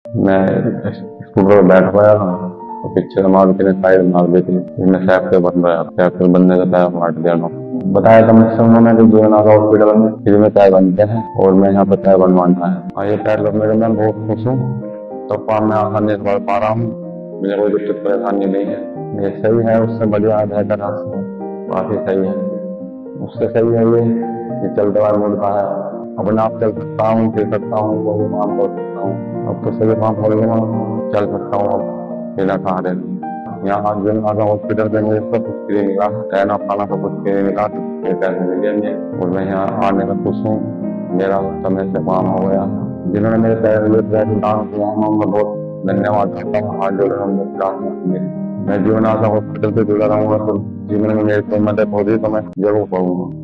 मैं स्कूटर पर बैठ पाया था तो पीछे मारुति ने साइड मार दी थी। मैं सैफ्टे बन रहा सैफ्टे बनने का टायर मार दिया। बताया था मुझसे उन्होंने कि जीवन आशा हॉस्पिटल में फ्री में टायर बनते हैं और मैं यहाँ पे टायर बनवाना है। हाँ, ये टायर बनने में मैं बहुत खुश हूँ। तो काम में आसानी से बढ़ पा रहा हूँ, मुझे कोई दिक्कत परेशानी नहीं है। ये सही है, उससे बढ़िया बेहतर काफी सही है। उससे सही है ये चलते हुआ मिलता है, अपने आप चल सकता हूँ, फिर सकता हूँ, वो काम कर सकता हूँ। अब तो सही काम कर लूँगा, चल सकता हूँ अब बिना सहारे। यहाँ जीवन आशा हॉस्पिटल में मुझे सब कुछ फ्री मिला, रहना खाना सब कुछ फ्री मिला, पैसे मिले मुझे और मैं यहाँ आने का खुश हूँ। मेरा समय से काम हो गया। जिन्होंने मेरे पैसे दान किया, मैं उनका बहुत धन्यवाद करता हूँ। हाथ जोड़ मैं जीवन आशा हॉस्पिटल से जुड़ा रहूंगा, तो जीवन में मेरी कोई मदद होगी तो मैं जरूर करूँगा।